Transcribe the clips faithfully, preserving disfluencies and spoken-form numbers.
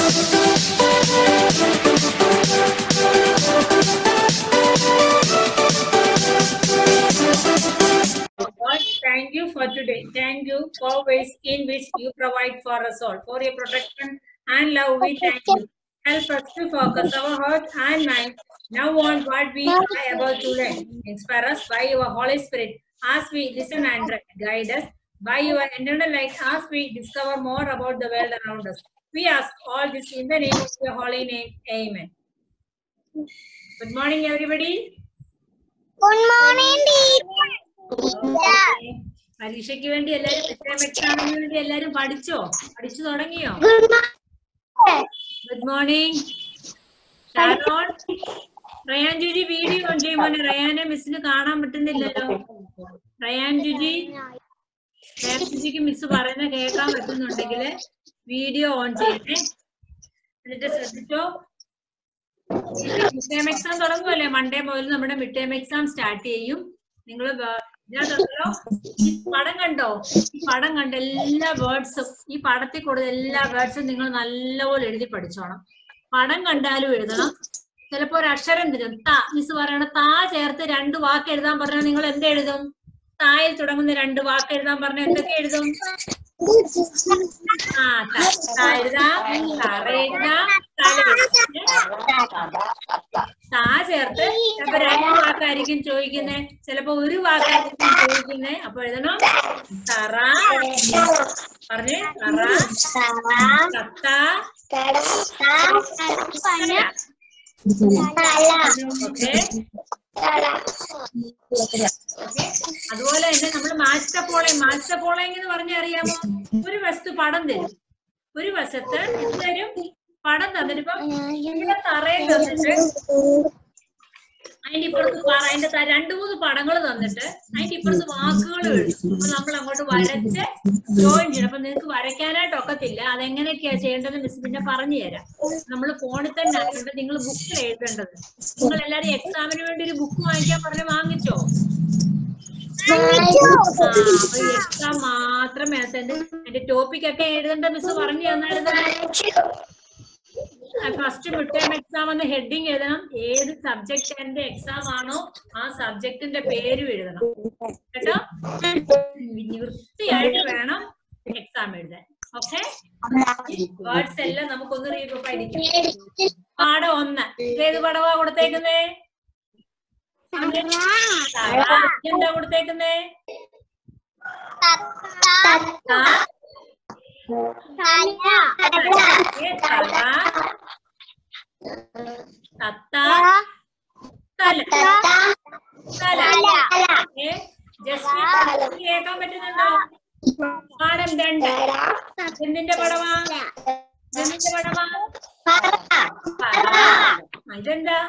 Thank you for today. Thank you for ways in which you provide for us all. For your protection and love, we thank you. Help us to focus our heart and mind now on what we are about to learn. Inspire us by your Holy Spirit as we listen and guide us by your internal light as we discover more about the world around us. We ask all this in the name of your holy name. Amen. Good morning, everybody. Good morning, teacher. പരീക്ഷയ്ക്ക് വേണ്ടി എല്ലാരും mid എക്സാമിന് വേണ്ടി എല്ലാരും പഠിച്ചോ പഠിച്ചു തുടങ്ങിയോ? Good morning. Sharon, Ryan ജുജി വീഡിയോ ഓൺ ചെയ്യുമോ? റയാനെ മിസ്സിന് കാണാൻ പറ്റുന്നില്ലല്ലോ. റയാൻ ജുജി, റയാൻ ജുജിക്ക് മിസ് പറയുന്ന കേൾക്കാൻ പറ്റുന്നുണ്ടെങ്കിൽ വീഡിയോ ഓൺ ചെയ്യണേ. എന്നിട്ട് ശ്രദ്ധിച്ചോ, മിഡ് ടേം എക്സാം തുടങ്ങുമല്ലേ? മൺഡേ മുതൽ നമ്മുടെ മിഡ് ടേം എക്സാം സ്റ്റാർട്ട് ചെയ്യും. നിങ്ങൾ ഈ പടം കണ്ടോ? ഈ പടം കണ്ട എല്ലാ വേർഡ്സും, ഈ പടത്തിൽ കൊടുത്ത എല്ലാ വേർഡ്സും നിങ്ങൾ നല്ലപോലെ എഴുതി പഠിച്ചോണം. പടം കണ്ടാലും എഴുതണം. ചിലപ്പോ ഒരു അക്ഷരം തരും, താ. മിസ് പറയണ താ ചേർത്ത് രണ്ട് വാക്ക് എഴുതാൻ പറഞ്ഞാൽ നിങ്ങൾ എന്ത് എഴുതും? തായിൽ തുടങ്ങുന്ന രണ്ട് വാക്ക് എഴുതാൻ പറഞ്ഞാൽ എന്തൊക്കെ എഴുതും? ആ ത എഴുതാം, തറ എഴുതാം, താ ചേർത്ത് ചിലപ്പോ രണ്ട് വാക്കായിരിക്കും ചോദിക്കുന്നേ, ചിലപ്പോ ഒരു വാക്കായിരിക്കും ചോദിക്കുന്നേ. അപ്പൊ എഴുതണം തറ, പറഞ്ഞേ തറ, തത്ത, ഓക്കെ. അതുപോലെ തന്നെ നമ്മൾ മാസ്റ്റർ പോളയും മാസ്റ്റർ പോളയും എന്ന് പറഞ്ഞാൽ അറിയാമോ? ഒരു വസ്തു പടം തരും, ഒരു വശത്ത് തരും പടം തന്നിട്ട്, ഇപ്പം ഇവിടെ തറയിൽ തന്നിട്ട് അതിന്റെ ഇപ്പുറത്ത് അതിന്റെ രണ്ടു മൂന്ന് പടങ്ങൾ തന്നിട്ട് അതിന്റെ ഇപ്പുറത്ത് വാക്കുകൾ എഴുതും. അപ്പൊ നമ്മൾ അങ്ങോട്ട് വരച്ച് ജോയിൻ ചെയ്യണം. അപ്പൊ നിങ്ങൾക്ക് വരയ്ക്കാനായിട്ട് ഒക്കത്തില്ല. അതെങ്ങനെയൊക്കെയാ ചെയ്യേണ്ടത് മിസ് പിന്നെ പറഞ്ഞു തരാം. നമ്മൾ ഫോണിൽ തന്നെ ആയതുകൊണ്ട് നിങ്ങൾ ബുക്കിൽ എഴുതേണ്ടത്. നിങ്ങൾ എല്ലാരും എക്സാമിന് വേണ്ടി ഒരു ബുക്ക് വാങ്ങിക്കാൻ പറഞ്ഞ് വാങ്ങിച്ചോ? അപ്പൊ എക്സാം മാത്രമേ എന്റെ ടോപ്പിക് ഒക്കെ എഴുതേണ്ട മിസ് പറഞ്ഞു തന്നായിരുന്നു. ഫസ്റ്റ് മിഡ് ടേം എക്സാം എന്ന ഹെഡിങ് എഴുതണം. ഏത് സബ്ജക്റ്റിന്റെ എക്സാം ആണോ ആ സബ്ജക്റ്റിന്റെ പേരും എഴുതണം കേട്ടോ. വൃത്തിയായിട്ട് വേണം എക്സാം എഴുതാൻ. ഓക്കെ, വേർഡ്സ് എല്ലാം നമുക്കൊന്ന് റീഡ് പഠിക്കാം. പാഠം ഒന്ന്. ഏത് പടവാ കൊടുത്തേക്കുന്നേ? എന്താ കൊടുത്തേക്കുന്നേ? തത്ത, തല, തല. ജസ്മിൻ കേൾക്കാൻ പറ്റുന്നുണ്ടോ? പാഠം രണ്ട്. എന്തിന്റെ പടവാ? എന്തിന്റെ പടവാ? ഇതെന്താ?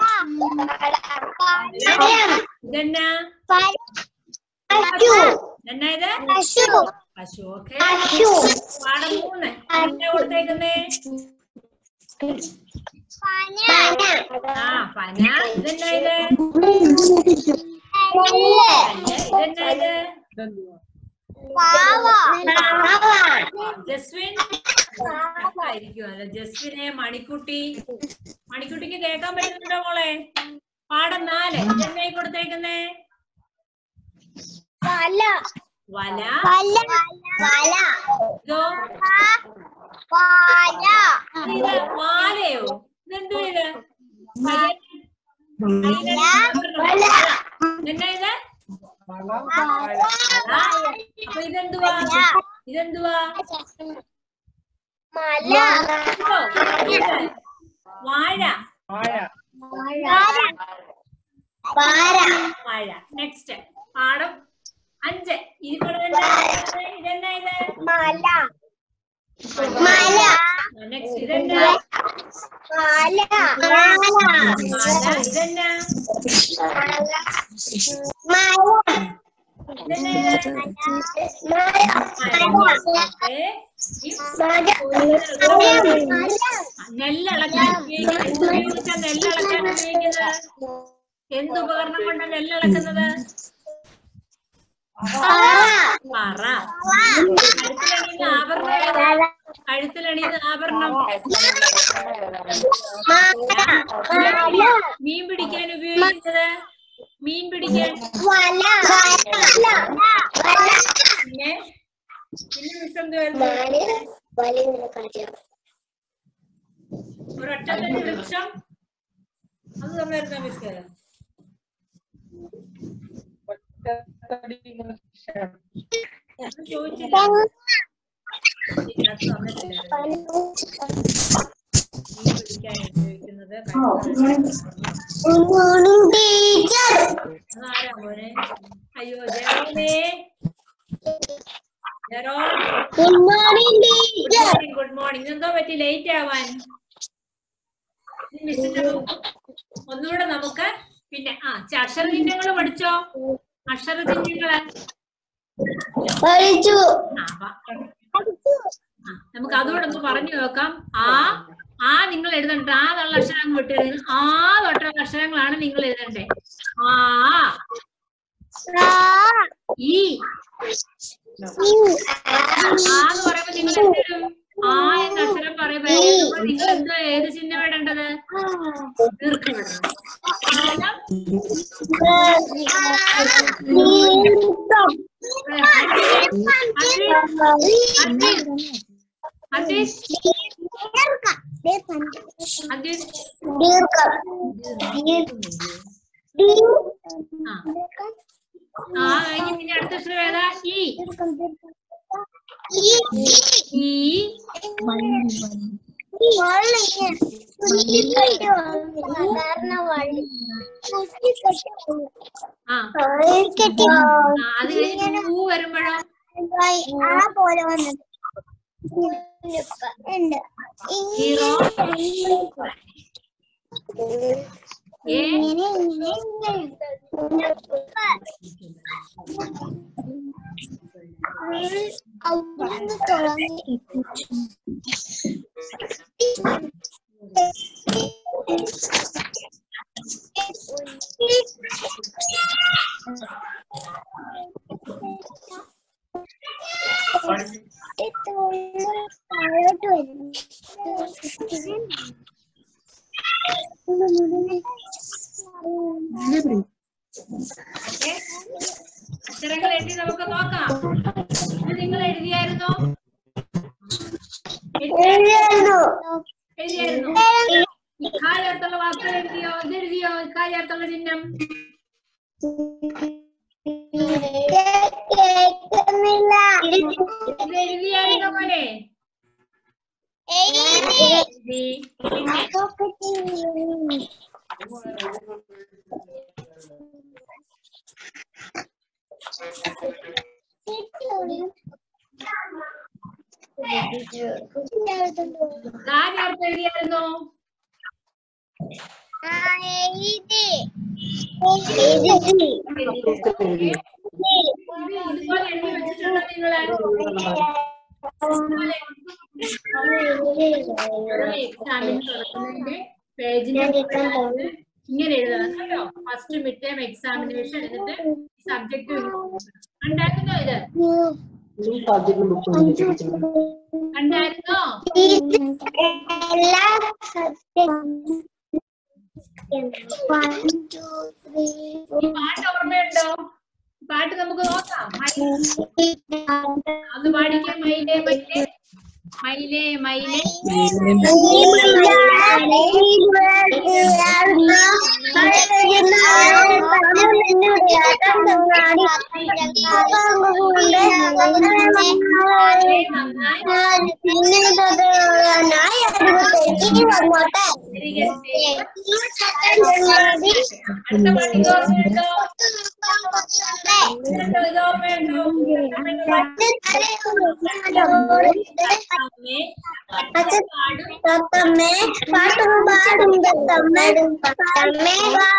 ഇതെന്നാ? എന്നാ ഇത്? പശു. ഓക്കെ. പാഠം മൂന്ന്. എന്താ കൊടുത്തേക്കുന്നേ? ആ പന. ഇതെന്നാ ഇത്? ഇതെന്നാ ഇത്? ജസ്വിൻ ആയിരിക്കുമല്ലോ. ജസ്വിനെ മണിക്കുട്ടി. മണിക്കുട്ടിക്ക് കേൾക്കാൻ പറ്റുന്നുണ്ടോ മോളെ? പാഠം നാല്. ഇതെന്നായി കൊടുത്തേക്കുന്നേ? വല. ഇതോ? ഇത് വാലയോ? ഇതെന്തോ ഇത്? എന്നാ ഇത്? അപ്പൊ ഇതെന്തുവാ? ഇതെന്തുവാ? വാഴ. വാഴ. നെക്സ്റ്റ് പാഠം അഞ്ച്. ഇതെന്നാ ഇത്? നെക്സ്റ്റ് ഇതെന്നാ? ഇതെന്നാ? നെല്ലളക്കാൻ ഉപയോഗിക്കുന്ന നെല്ലളക്കാൻ ഉപയോഗിക്കുന്നത് എന്തുപകരണം കൊണ്ട് നെല്ലളക്കുന്നത്? പറ. ആഭരണം കഴുത്തിലണിയുന്ന ആഭരണം. മീൻ പിടിക്കാൻ ഉപയോഗിക്കുന്നത്. മീൻ പിടിക്കാൻ പിന്നെ പിന്നെ മിസ്റ്റർ ഒരൊറ്റത്തടി വൃക്ഷം. അത് തന്നായിരുന്ന മിസ്റ്റർ ചോദിച്ചില്ല. മീൻ പിടിക്കാൻ ഉപയോഗിക്കുന്നത് ആരാ മോനെ? അയ്യോ ജെറോമേ. Good morning. എന്തോ പറ്റി ലേറ്റ് ആവാൻ? മിസ്സിന്റെ ഒന്നുകൂടെ നമുക്ക് പിന്നെ ആ അക്ഷരചിഹ്നങ്ങൾ പഠിച്ചോ? അക്ഷരചിഹ്നങ്ങള് നമുക്ക് അതുകൂടെ ഒന്ന് പറഞ്ഞു നോക്കാം. ആ ആ നിങ്ങൾ എഴുതണ്ട. ആ തൊള്ള അക്ഷരം അങ്ങ് വിട്ട് എഴുതുന്നത്. ആ തൊട്ടുള്ള അക്ഷരങ്ങളാണ് നിങ്ങൾ എഴുതണ്ടേ. ആ ഈ ആന്ന് പറയുമ്പോ നിങ്ങൾ എന്തിടും? ആ എന്ന അക്ഷരം പറയുമ്പോ നിങ്ങൾ എന്താ ഏത് ചിഹ്നം ഇടേണ്ടത്? ദീർഘമിടണം. ആ കഴിഞ്ഞ് പിന്നെ അടുത്ത അക്ഷരം ഏതാ? ഈ ഈ ആ അത് കഴിഞ്ഞ് പൂ വരുമ്പോഴോ പോലെ വന്നത് ഹീറോ ഏ അവിടുന്ന് തുടങ്ങി താഴോട്ട് വരുന്നു. അക്ഷരങ്ങൾ എഴുതി നമുക്ക് നോക്കാം. ഇത് നിങ്ങൾ എഴുതിയായിരുന്നോ? എഴുതിയായിരുന്നു. ഇഖാ ചേർത്തുള്ള വാക്കുകൾ എഴുതിയോ? ഇത് എഴുതിയോ? ഇഖാ ചേർത്തുള്ള ചിഹ്നം ഇത് എഴുതിയായിരുന്നോ മോനെ? എഴുതിയായിരുന്നോ? ഇതുപോലെ എഴുതി വെച്ചിട്ടുണ്ടോ നിങ്ങള്? എക്സാമിന് തുറക്കുന്നതിന്റെ പേജിന്റെ ഇങ്ങനെ എഴുതണം കേട്ടോ. ഫസ്റ്റ് മിഡ് ടേം എക്സാമിനേഷൻ എന്നിട്ട് സബ്ജക്ട് ഉണ്ടായിരുന്നോ? ഇത് ഉണ്ടായിരുന്നോ? പാട്ട് ഓർമ്മയുണ്ടോ? പാട്ട് നമുക്ക് നോക്കാം. ഒന്ന് പാടിക്കാൻ. മയിലേ മയിലേ മയിലേ മയിലേ അടുത്ത പാട്ട് ഓർമ്മയുണ്ടോ? തത്തമ്മേ പാട്ടും പാടും തത്തമ്മേ തത്തമ്മേ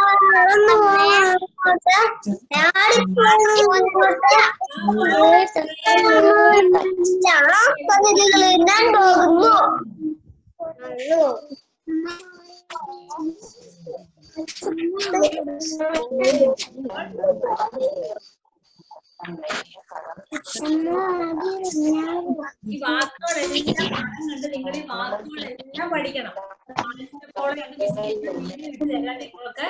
ഞാൻ പോകുന്നു. ഈ വാക്കുകളെല്ലാം കാണുന്നുണ്ട്. നിങ്ങൾ ഈ വാക്കുകളെല്ലാം പഠിക്കണം. നിങ്ങൾക്ക്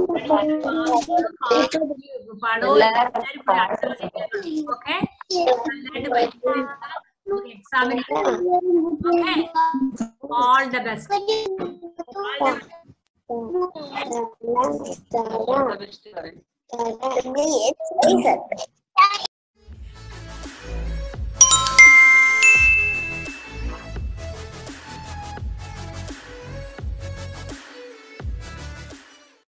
പടവും എല്ലാവരും ഓക്കെ നന്നായിട്ട് പഠിക്കണം. എക്സാമിന് okay all the best. Yes,